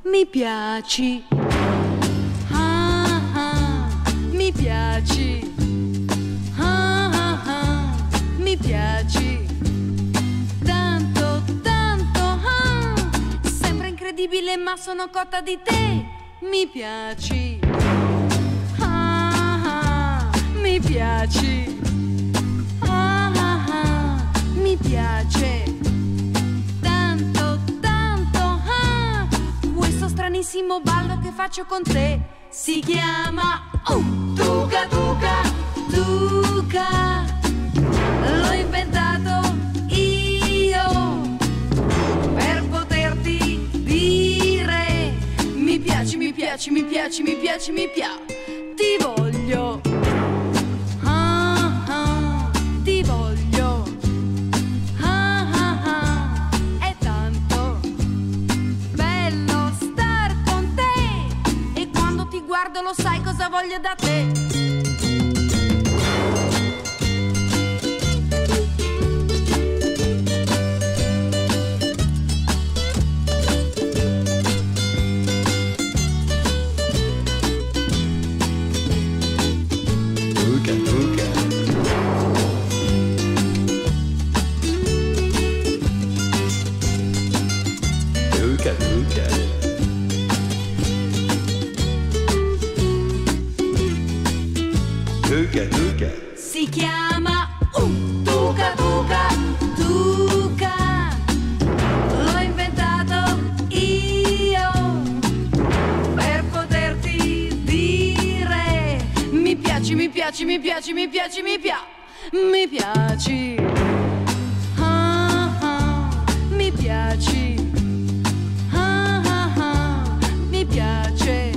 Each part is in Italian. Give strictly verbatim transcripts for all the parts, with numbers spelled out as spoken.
mi piaci. Ah, ah, mi piaci. Ah, ah, ah, mi piaci. Tanto, tanto, ah, sembra incredibile ma sono cotta di te. Mi piaci. Ah, ah, mi piaci. Ah, ah, ah, mi piace. Stranissimo ballo che faccio con te si chiama uh, Tuca Tuca Tuca. L'ho inventato io per poterti dire mi piaci, mi piaci, mi piaci, mi piaci, mi piaci. Ti voglio. Ah, ah, ti voglio. Ah, ah, ah, è tanto bello star con te. E quando ti guardo lo sai cosa voglio da te. Si chiama uh, Tuca Tuca Tuca. L'ho inventato io per poterti dire mi piaci, mi piaci, mi piaci, mi piaci, mi piaci, mi piaci. Ah, ah, mi piaci. Ah, ah, ah, mi piace.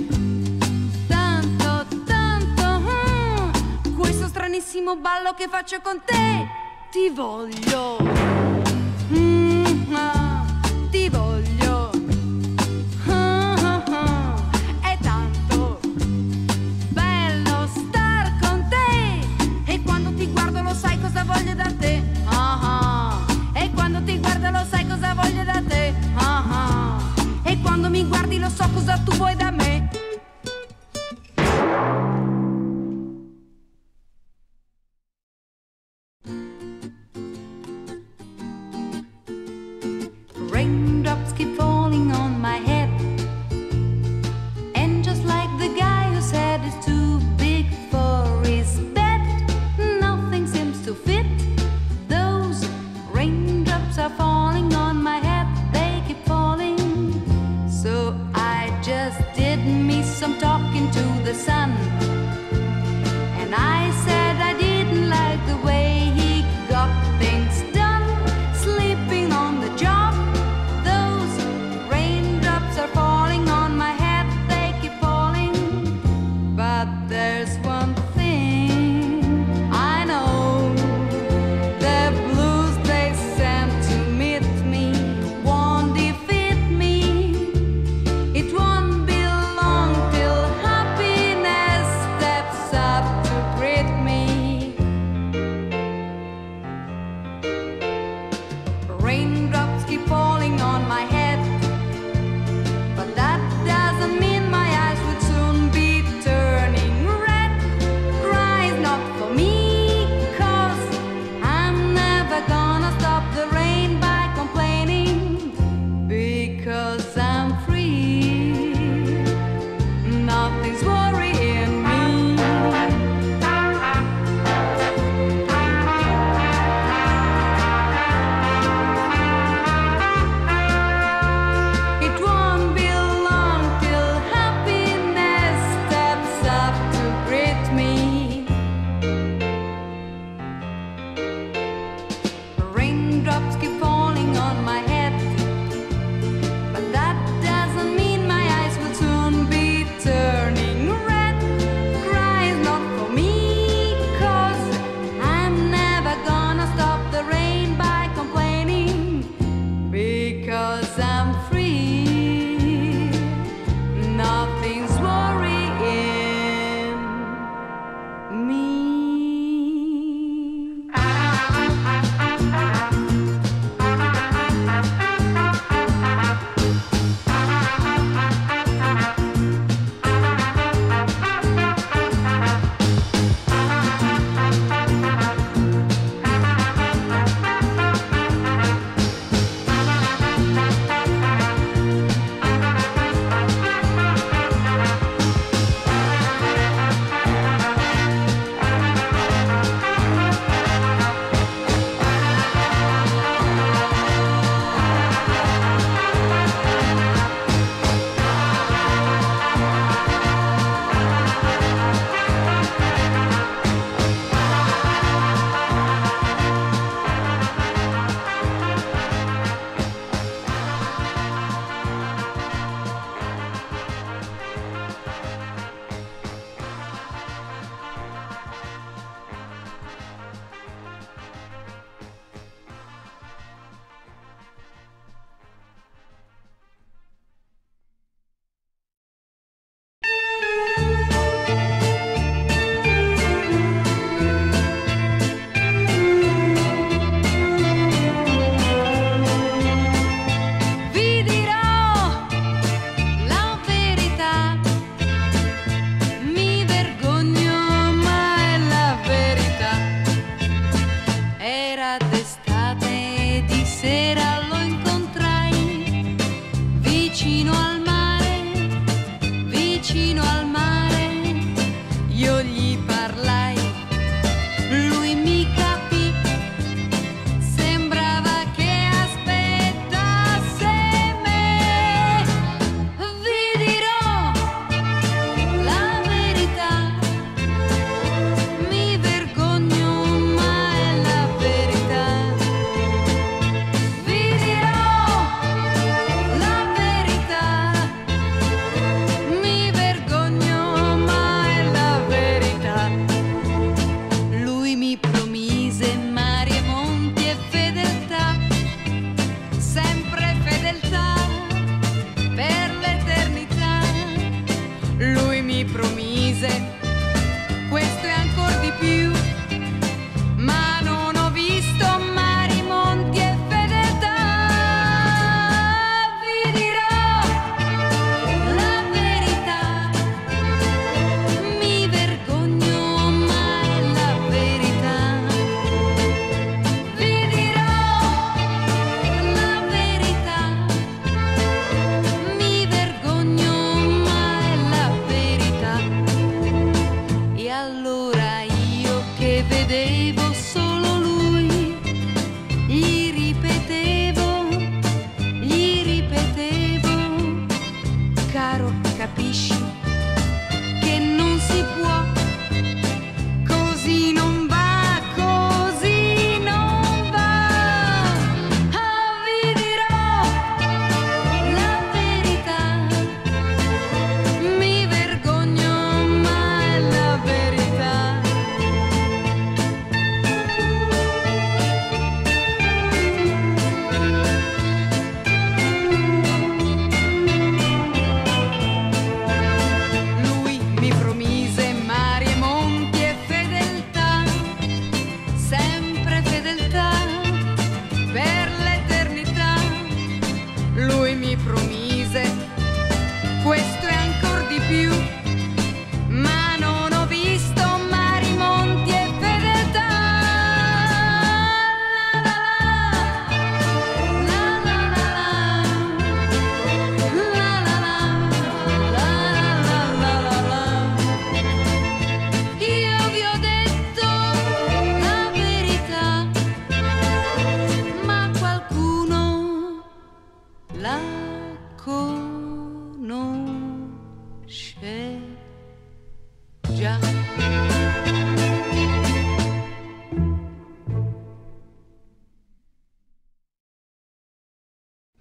Ballo che faccio con te. Ti voglio. Mm, ah, ti voglio. Ah, ah, ah, è tanto bello star con te. E quando ti guardo lo sai cosa voglio da te. Ah, ah. E quando ti guardo lo sai cosa voglio da te. Ah, ah. E quando mi guardi lo so cosa tu vuoi da me. Raindrops keep falling on my head, and just like the guy who said it's too big for his bed, nothing seems to fit. Those raindrops are falling on my head, they keep falling, so I just did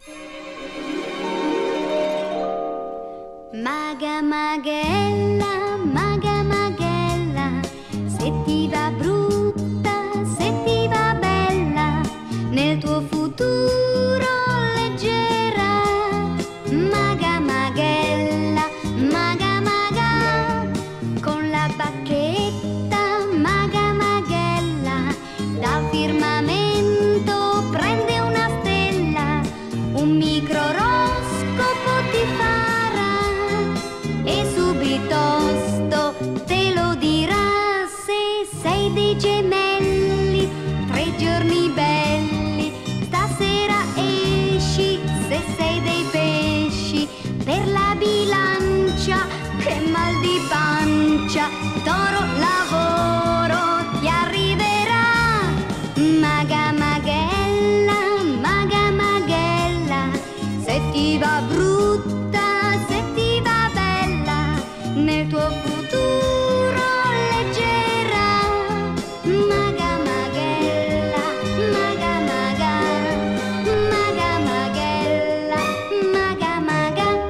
Maga Maghella, Maga Maghella, se ti va brutta, se ti va bella, nel tuo futuro leggera. Maga Maghella, Maga Maga, con la bacchetta Maga Maghella, dal firmamento prende una stella, un microscopo ti farà e subitosto te lo dirà se sei dei gemelli, tre giorni belli, stasera esci, se sei dei pesci, per la bilancia, che mal di pancia, toro lavoro ti arriverà. Maga Maghella, Maga Maghella, se ti va brutta, se ti va bella, nel tuo futuro leggera. Maga Maghella, Maga Maga, Maga Maghella, Maga Maga.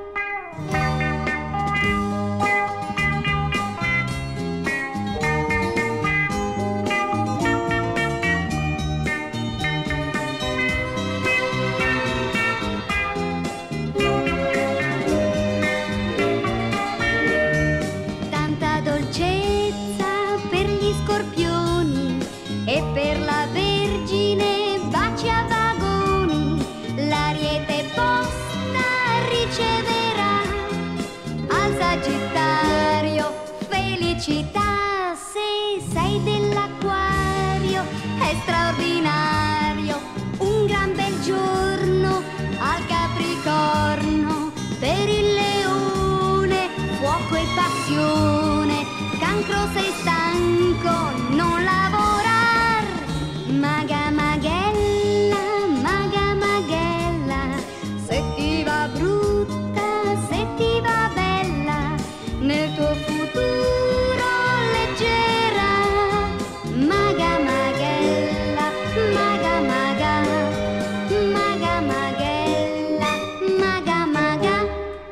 Tanta dolcezza per gli scorpioni e per la Vergine baci a vagoni, l'Ariete posta riceverà, al Sagittario felicità, se sei dell'Acquario è straordinario, un gran bel giorno, al Capricorno per il Leone fuoco e passione, cancro sei stanco, non lavorar. Maga Maghella, Maga Maghella, se ti va brutta, se ti va bella, nel tuo futuro leggera. Maga Maghella, Maga Maga, Maga Maghella, Maga Maga.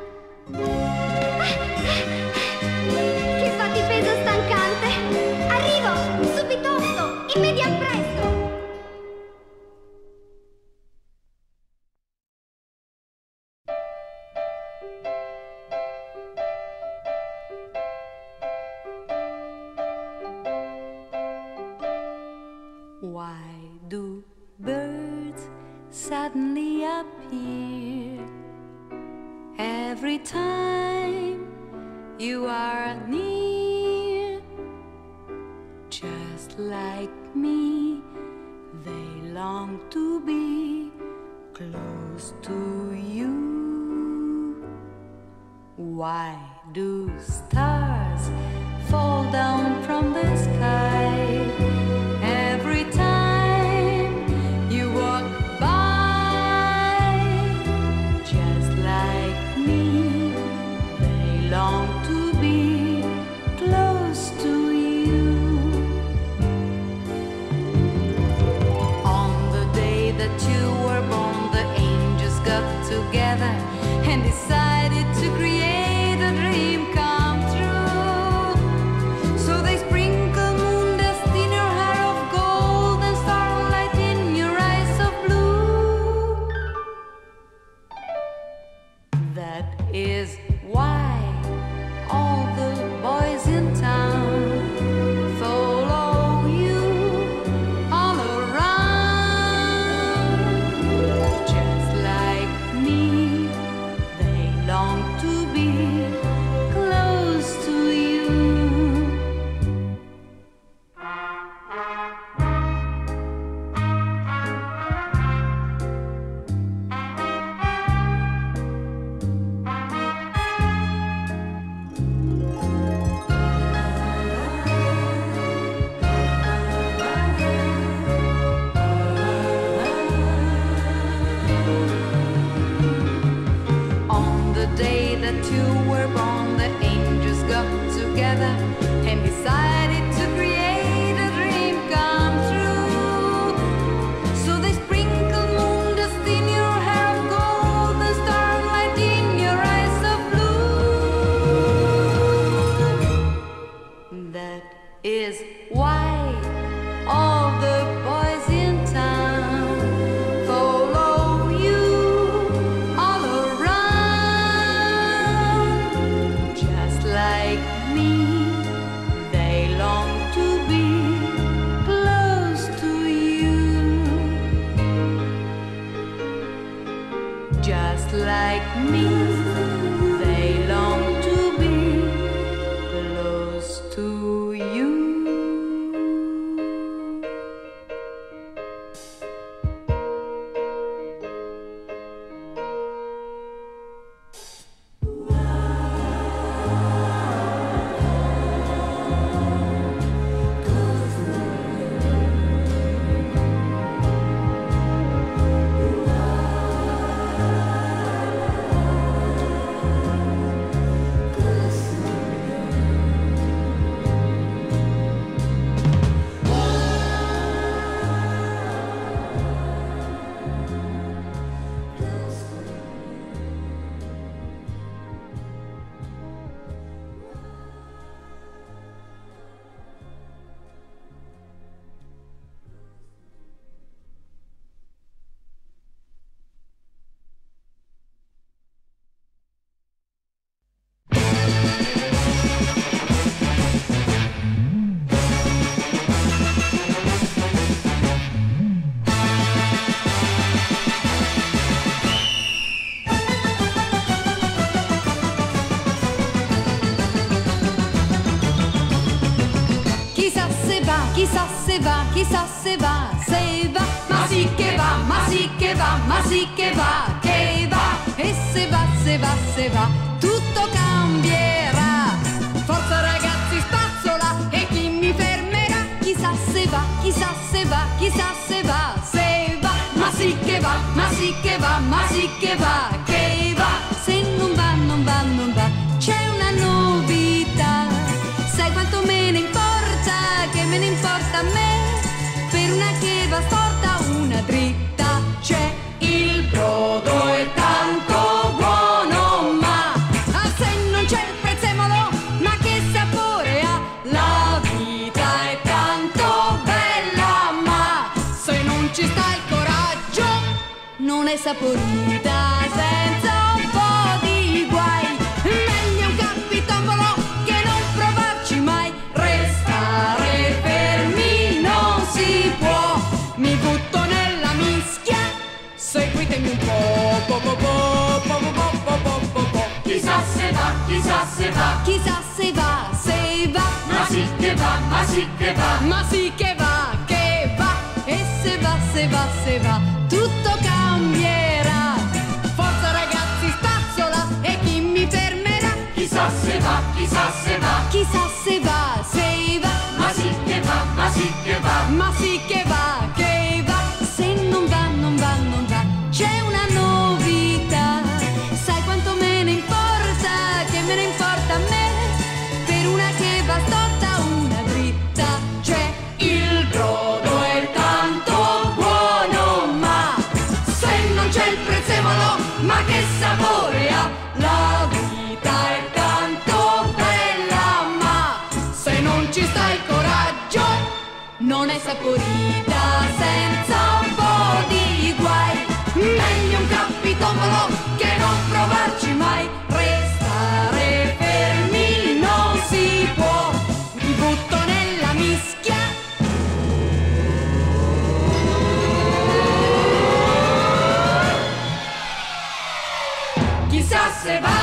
Che fa di peso stancante! Arrivo, subitosto, immediat presto! Why do birds suddenly appear every time you are near? Just like me, they long to be close to you. Why do stars fall down from the sky every time you walk by? Just like me, they long to be close to you. On the day that you were born, the angels got together and decided to create a dream come true. So they sprinkle moon dust in your hair of gold and starlight in your eyes of blue. That is why all the boys in town follow you all around. Just like me, they long to be close to you. On the day that you were born, the angels got together and decided to create a dream come true. So they sprinkled moon dust in your hair of just like me. They long to be close to you. Chissà se va, chissà se va, se va, ma sì che va, ma sì che va, ma sì che va, che va. E se va, se va, se va, tutto cambierà. Forza ragazzi, spazzola, e chi mi fermerà? Chissà se va, chissà se va, chissà se va, se va, ma sì che va, ma sì che va, ma sì che va, che va. Se non va, non va, non va, c'è una novità. Sai quanto me ne importa, che me ne importa a me? Per una che va storta, una dritta. C'è il brodo è tanto buono, ma ah, se non c'è il prezzemolo, ma che sapore ha? La vita è tanto bella, ma se non ci sta il coraggio, non è saporita senza un po' di guai. Meglio un capitombolo che non provarci mai. Restare fermi non si può. Mi butto nella mischia, seguitemi un po', po, po, po, po, po, po, po, po, po. Chissà se va, chissà se va, Chissà se va, se va, ma sì che va, ma sì che va. ma sì che va, che va. E se va, se va, se va, tutto cambierà. Forza ragazzi, spazzola, e chi mi fermerà? Chissà se va, chissà se va, Chissà se va, se va, ma sì che va, ma sì che va. ma sì che va, che va. Se non va, non va, non va, c'è una novità. Sai quanto me ne importa, che me ne importa a me? Per una che va storta, una dritta. C'è il brodo è tanto buono, ma se non c'è il prezzemolo, ma che sapore ha? La vita è tanto bella, ma se non ci sta il coraggio, non è saporita senza un po' di guai. Meglio un capitombolo che non provarci mai. Restare fermi non si può. Mi butto nella mischia, chissà se va.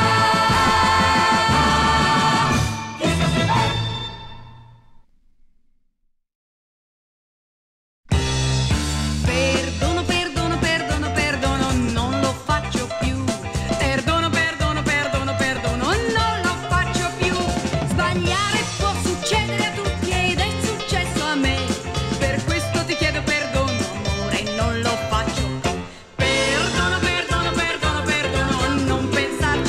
Perdono, perdono, perdono, perdono, non lo faccio più. Perdono, perdono, perdono, perdono, non lo faccio più. Sbagliare può succedere a tutti ed è successo a me. Per questo ti chiedo perdono, amore, non lo faccio più. Perdono, perdono, perdono, perdono, non pensar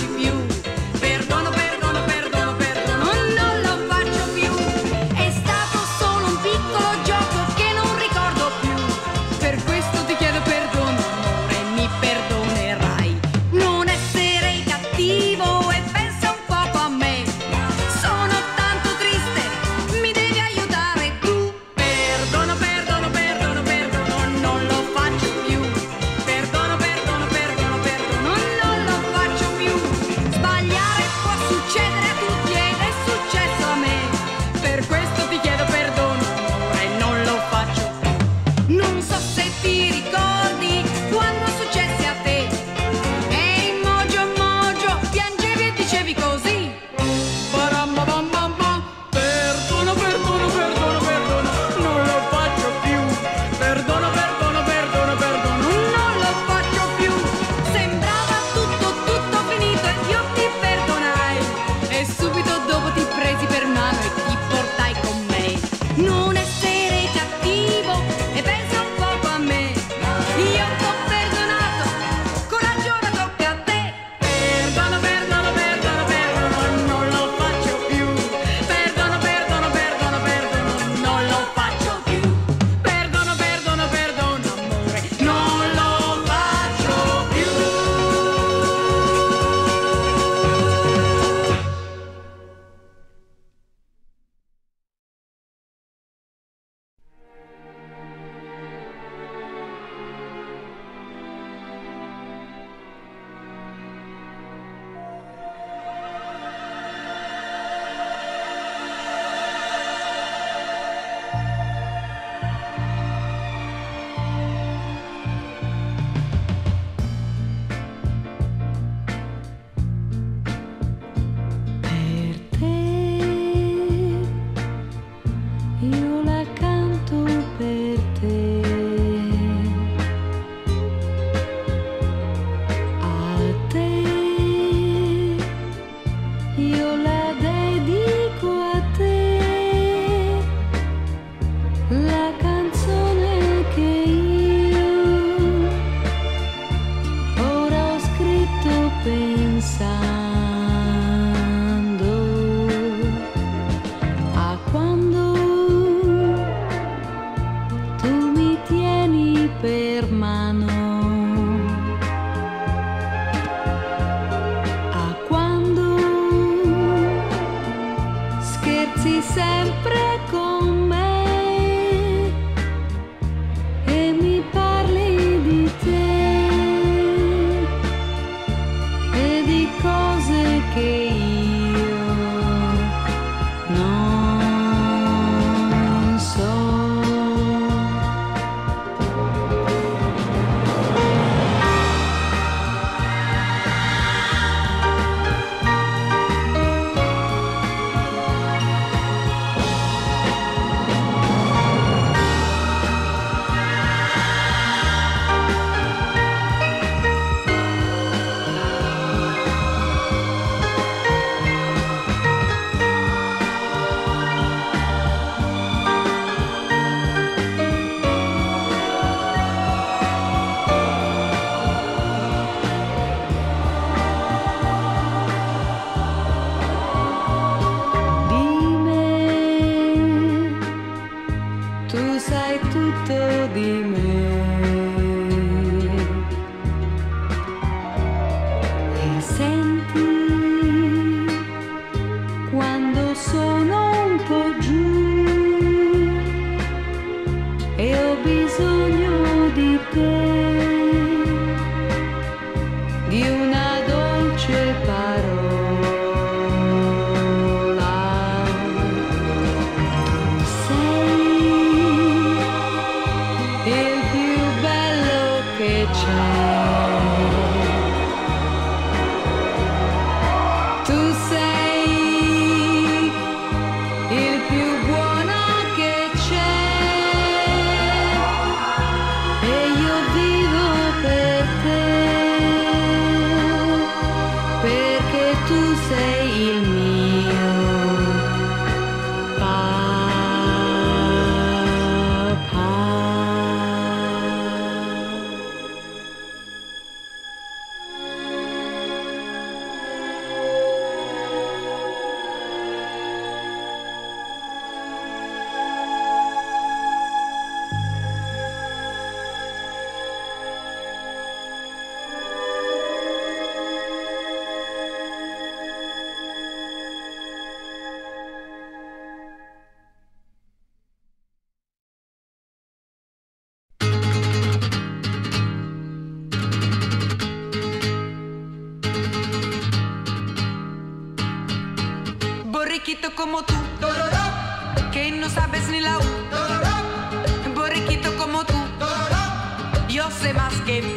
borriquito como tú, que no sabes ni la U. Borriquito como tú, yo sé más que tú.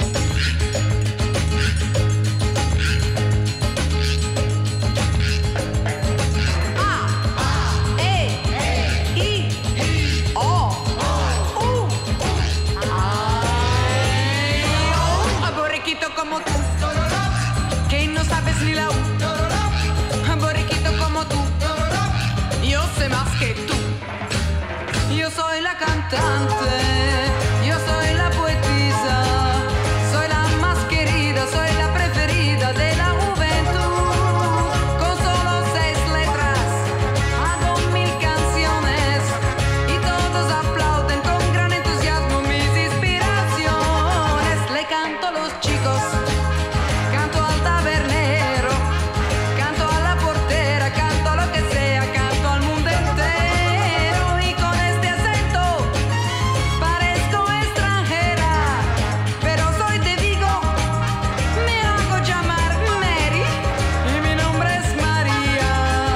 Como tú, que no sabes ni la U. Borriquito como tú, yo sé más que tú. Yo soy la cantante, yo soy la poetisa, soy la más querida, soy la preferida de la juventud. Con solo seis letras hago mil canciones y todos aplauden con gran entusiasmo mis inspiraciones. Le canto a los chicos, canto al tabernero, canto a la portera, canto a lo que sea, canto al mundo entero. Y con este acento parezco extranjera, pero soy de Vigo, me hago llamar Mary y mi nombre es María.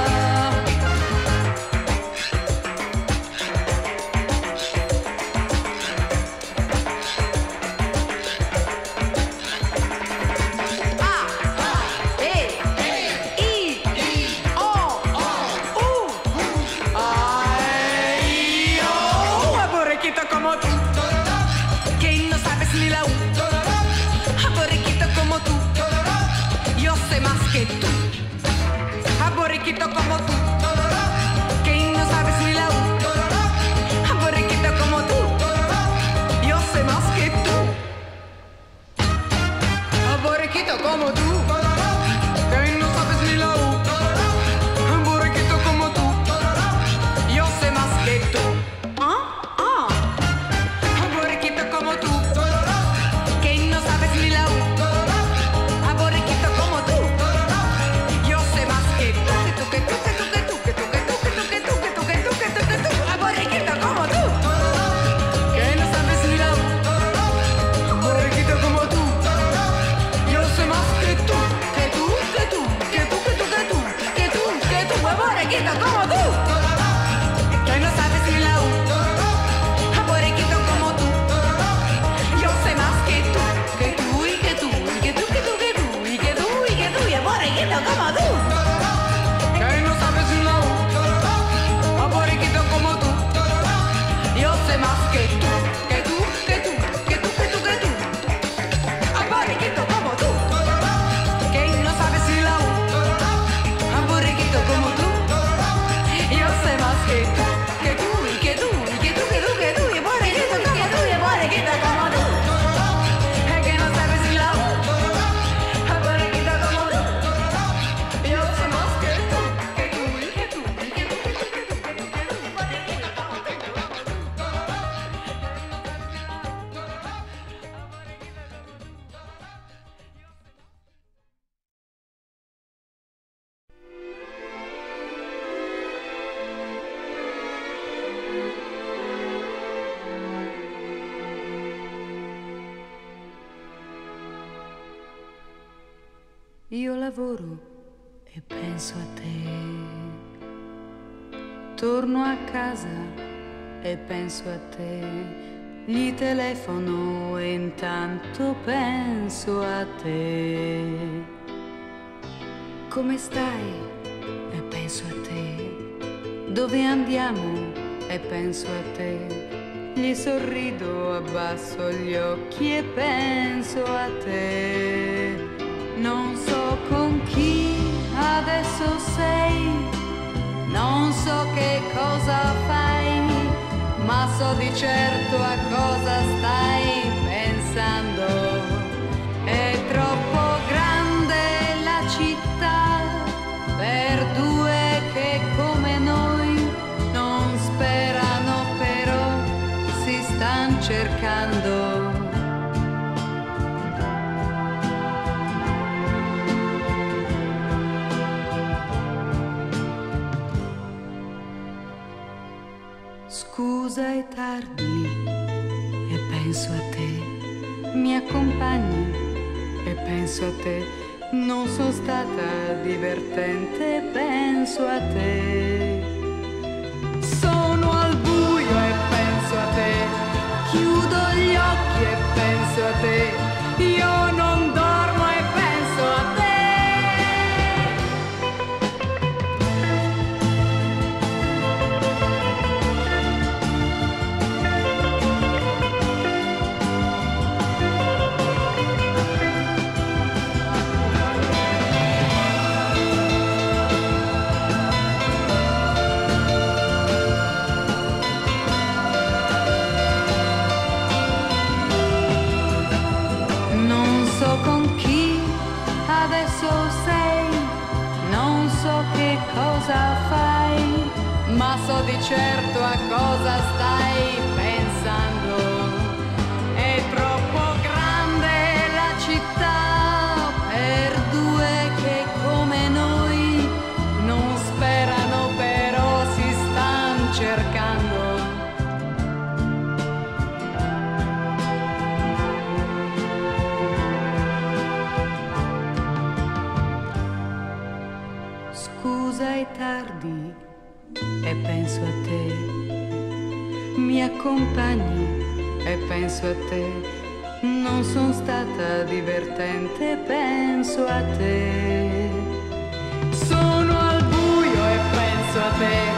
Como tú, que no sabes ni la U. Borriquito como tú, yo sé más que tú. Borriquito como tú, que no sabes ni la U. Borriquito como tú, yo sé más que tú. Borriquito como tú, que no sabes ni la U. Borriquito como tú, yo sé más que tú. Como tú, que no sabes ni la U. Borriquito como tú, yo sé más que tú. Que tú, que tú, que tú, que tú, que tú, que tú, que tú, que tú, que tú, que tú, que tú. Borriquito como tú, que no sabes ni la U. Borriquito como tú, yo sé más que tú. Que tú, que tú, que tú, que tú, que tú, que tú, que tú. Borriquito como tú, que no sabes ni la U. Borriquito como tú, yo sé más que tú, que tú y que tú, y que tú, que tú, que tú, y que tú, y que tú, y borriquito como tú, que no sabes ni la U. Borriquito como tú, yo sé más que tú, que tú, que tú, que tú, que tú, que tú. Borriquito como tú, que no sabes ni la U. Borriquito como tú, yo sé más que tú, que tú, y que tú, y que tú, que tú, que tú, y borriquito como tú, y borriquito como tú. Que no sabes ni la U. Borriquito como tú, yo sé más que tú, que tú, y que tú, y que tú, que tú, que tú, que tú, que tú, borriquito como tú. Io lavoro e penso a te, torno a casa e penso a te, gli telefono e intanto penso a te. Come stai? E penso a te. Dove andiamo? E penso a te. Gli sorrido, abbasso gli occhi e penso a te. Non so con chi adesso sei, non so che cosa fai, ma so di certo a cosa stai pensando. È troppo grande la città per due che come noi non sperano, però si stan cercando. Scusa è tardi e penso a te, mi accompagni e penso a te, non sono stata divertente, penso a te. Sono al buio e penso a te, chiudo gli occhi e penso a te, io non dormo e penso a te. Cosa fai, ma so di certo a cosa stai pensando. È troppo grande la città per due che come noi non sperano, però si stan cercando. Scusa, è tardi e penso a te, mi accompagni e penso a te, non sono stata divertente, penso a te. Sono al buio e penso a te,